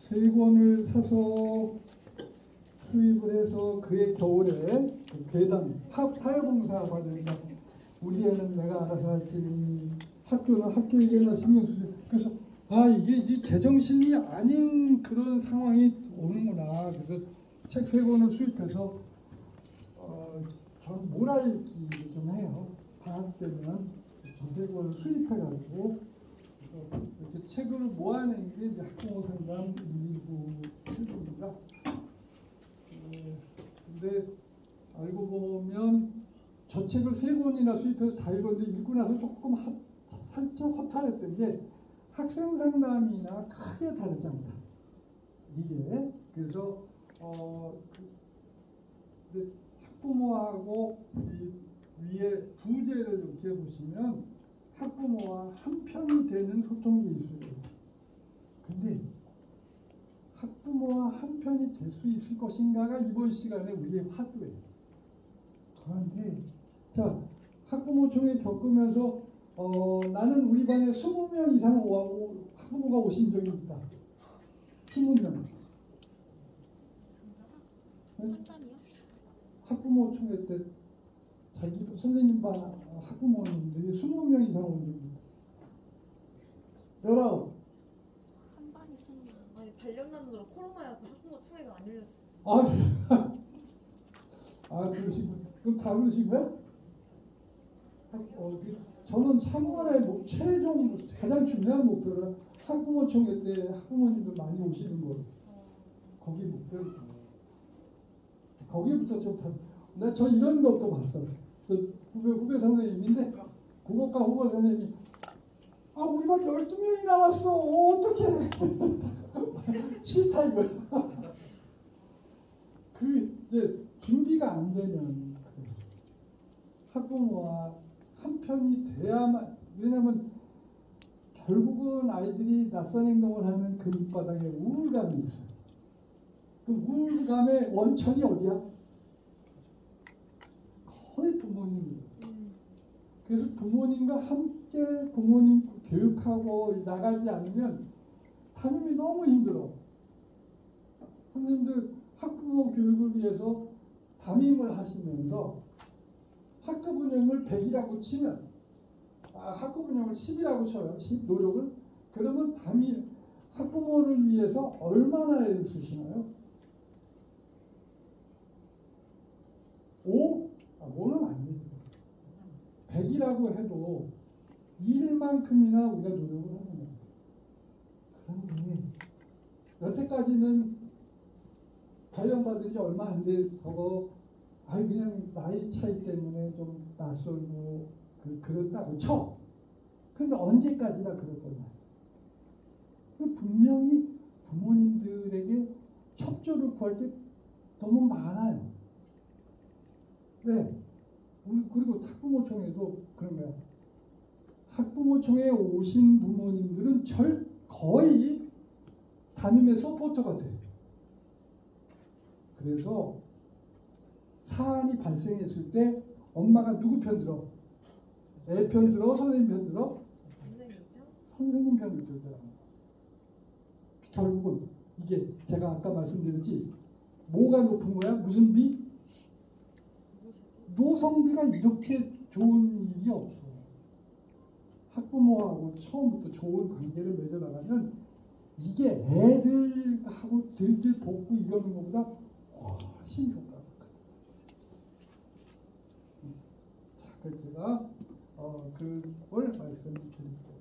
세 권을 사서 수입을 해서 그해 겨울에 그 괴담 사회봉사 받으니까 우리 애는 내가 알아서 할 테니 학교는 학교에게나 신경 쓰지. 그래서 이게 제정신이 아닌 그런 상황이 오는구나. 그래서 책 세 권을 수입해서 저는 몰아읽기를 좀 해요. 방학 때면 저 세 권을 수입해가지고 이렇게 책을 모아낸 게 이제 학부모 상담 129 책입니다. 근데 알고 보면 저 책을 세 권이나 수입해서 다 읽었는데 읽고 나서 조금 살짝 허탈했던 게 학생 상담이나 크게 다르지 않다. 이게 그래서 근데 학부모하고 이 위에 부제를 이렇게 보시면 학부모와 한편이 되는 소통이 있어요. 근데 학부모와 한편이 될 수 있을 것인가가 이번 시간에 우리의 화두예요. 그런데 자, 학부모총회 겪으면서 나는 우리 반에 20명 이상 학부모가 오신 적이 있다. 20명. 네? 학부모총회 때 자기 선생님 반 학부모님들이 20명 이상 온 적이 있다. 19. 한 반이 20명. 아니 발령난으로 코로나여서 학부모 총회가 안 열렸어. 그러시군. 그럼 다 그러신 거야? 저는 3월에 최종 가장 중요한 목표는 학부모총회 때 학부모님들 많이 오시는 거. 거기 목표. 거기부터 좀 저 이런 것도 봤어요. 후배 선생님인데 국어과 후배 선생님이 우리 반 12명이 나왔어. 어떡해. 싫다 이거야. 이제 준비가 안 되면 학부모와 한편이 돼야만, 왜냐하면 결국은 아이들이 낯선 행동을 하는 그 밑바닥에 우울감이 있어요. 그 우울감의 원천이 어디야? 거의 부모님이에요. 그래서 부모님과 함께 부모님 교육하고 나가지 않으면 담임이 너무 힘들어. 선생님들 학부모 교육을 위해서 담임을 하시면서 학급 운영을 100이라고 치면 학급 운영을 10이라고 쳐요. 10 노력을. 그러면 담임 학부모를 위해서 얼마나 애를 쓰시나요? 5? 5는 안 되죠. 100이라고 해도 1만큼이나 우리가 노력을 하는 거예요. 그런데 여태까지는 발령받은 지 얼마 안 돼서 그냥 나이 차이 때문에 좀 낯설고 그렇다고 쳐. 근데 언제까지나 그럴 거냐. 분명히 부모님들에게 협조를 구할 게 너무 많아요. 네. 그리고 학부모총회도 그런 거야. 학부모총회에 오신 부모님들은 거의 담임의 서포터가 돼요. 그래서 사안이 발생했을 때 엄마가 누구 편 들어? 애 편 들어? 선생님 편 들어? 선생님 편을 들더라고요. 결국은 이게 제가 아까 말씀드렸지, 뭐가 높은 거야? 무슨 비? 노성비가 이렇게 좋은 일이 없어. 학부모하고 처음부터 좋은 관계를 맺어나가면 이게 애들하고 들들 볶고 이러는 것보다 훨씬 효과가 크다. 자, 그래서 제가 그걸 말씀드릴게요.